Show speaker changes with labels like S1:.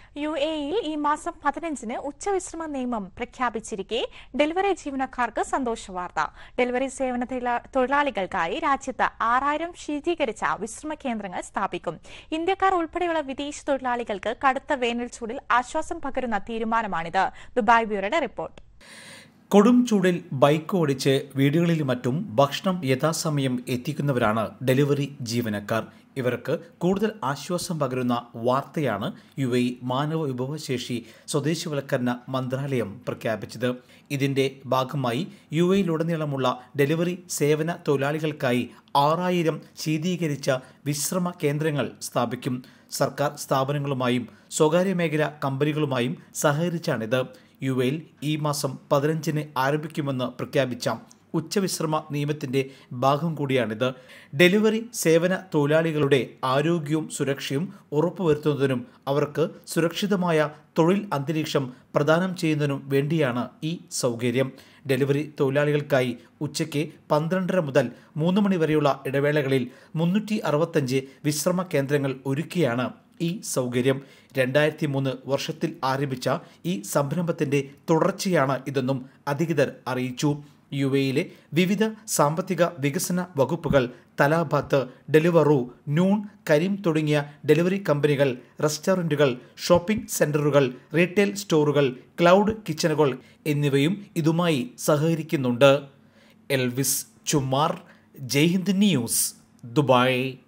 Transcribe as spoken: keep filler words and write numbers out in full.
S1: U എയിൽ ഈ മാസം പതിനഞ്ചിന് ഉച്ചവിശ്രമ നിയമം പ്രഖ്യാപിച്ചിരിക്കെ ഡെലിവറി ജീവനക്കാർക്ക് സന്തോഷവാർത്ത. ഡെലിവറി സേവന തൊഴിലാളികൾക്കായി രാജ്യത്ത് ആറായിരം ശീതീകരിച്ച വിശ്രമ കേന്ദ്രങ്ങൾ സ്ഥാപിക്കും. ഇന്ത്യക്കാർ ഉൾപ്പെടെയുള്ള വിദേശ തൊഴിലാളികൾക്ക് കടുത്ത വേനൽ ചൂടിൽ ആശ്വാസം പകരുന്ന തീരുമാനമാണിത്. Dubai ബ്യൂറോയുടെ report.
S2: കൊടും ചൂടിൽ ബൈക്ക് ഓടിച്ച് വീടുകളിലും മറ്റും ഭക്ഷണം യഥാസമയം എത്തിക്കുന്നവരാണ് ഡെലിവറി ജീവനക്കാർ. ഇവർക്ക് കൂടുതൽ ആശ്വാസം പകരുന്ന വാർത്തയാണ് യു എ മാനവ വിഭവശേഷി സ്വദേശിവൽക്കരണ മന്ത്രാലയം പ്രഖ്യാപിച്ചത്. ഇതിന്റെ ഭാഗമായി യു എയിലുടനീളമുള്ള ഡെലിവറി സേവന തൊഴിലാളികൾക്കായി ആറായിരം ശീതീകരിച്ച വിശ്രമ കേന്ദ്രങ്ങൾ സ്ഥാപിക്കും. സർക്കാർ സ്ഥാപനങ്ങളുമായും സ്വകാര്യ മേഖലാ കമ്പനികളുമായും സഹകരിച്ചാണിത്. യു എയിൽ ഈ മാസം പതിനഞ്ചിന് ആരംഭിക്കുമെന്ന് പ്രഖ്യാപിച്ച ഉച്ചവിശ്രമ നിയമത്തിന്റെ ഭാഗം കൂടിയാണിത്. ഡെലിവറി സേവന തൊഴിലാളികളുടെ ആരോഗ്യവും സുരക്ഷയും ഉറപ്പുവരുത്തുന്നതിനും അവർക്ക് സുരക്ഷിതമായ തൊഴിൽ അന്തരീക്ഷം പ്രദാനം ചെയ്യുന്നതിനും വേണ്ടിയാണ് ഈ സൗകര്യം. ഡെലിവറി തൊഴിലാളികൾക്കായി ഉച്ചയ്ക്ക് പന്ത്രണ്ടര മുതൽ മൂന്ന് മണി വരെയുള്ള ഇടവേളകളിൽ മുന്നൂറ്റി അറുപത്തഞ്ച് വിശ്രമ കേന്ദ്രങ്ങൾ ഒരുക്കിയാണ് ഈ സൗകര്യം. രണ്ടായിരത്തി മൂന്ന് വർഷത്തിൽ ആരംഭിച്ച ഈ സംരംഭത്തിന്റെ തുടർച്ചയാണ് ഇതെന്നും അധികൃതർ അറിയിച്ചു. യു എയിലെ വിവിധ സാമ്പത്തിക വികസന വകുപ്പുകൾ തലാബാത്ത്, ഡെലിവറു, നൂൺ, കരീം തുടങ്ങിയ ഡെലിവറി കമ്പനികൾ, റെസ്റ്റോറൻറ്റുകൾ, ഷോപ്പിംഗ് സെന്ററുകൾ, റീറ്റെയിൽ സ്റ്റോറുകൾ, ക്ലൗഡ് കിച്ചണുകൾ എന്നിവയും ഇതുമായി സഹകരിക്കുന്നുണ്ട്. Elvis Chummar, Jaihind news, Dubai.